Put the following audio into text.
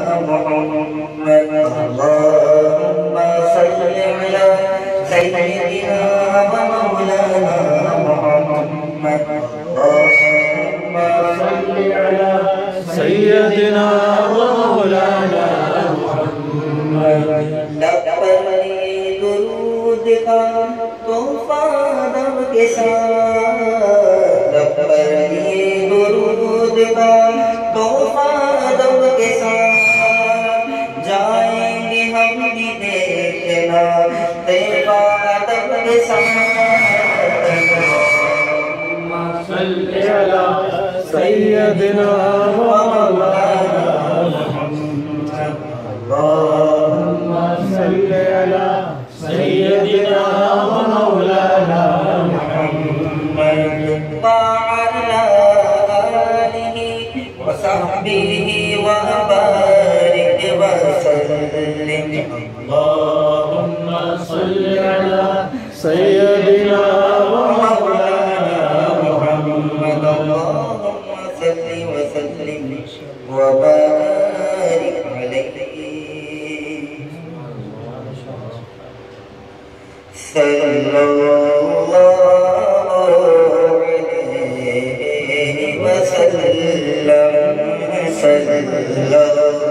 محمد اللهم صل على سيدنا ومولانا محمد اللهم صل على سيدنا ومولانا محمد لبني درود کا تحفہ دم کے ساتھ لبنی درود کا تحفہ دم کے ساتھ جائیں گے ہم بھی دیکھنا تیرا دم کے ساتھ اللہم صل على سيدنا ومولانا محمد اللهم صل على سيدنا ومولانا محمد وعلى آله وصحبه وبارك وسلم اللهم صل على سيدنا ومولانا محمد اللهم صل وسلم وبارك عليه صلى الله عليه وسلم صلى الله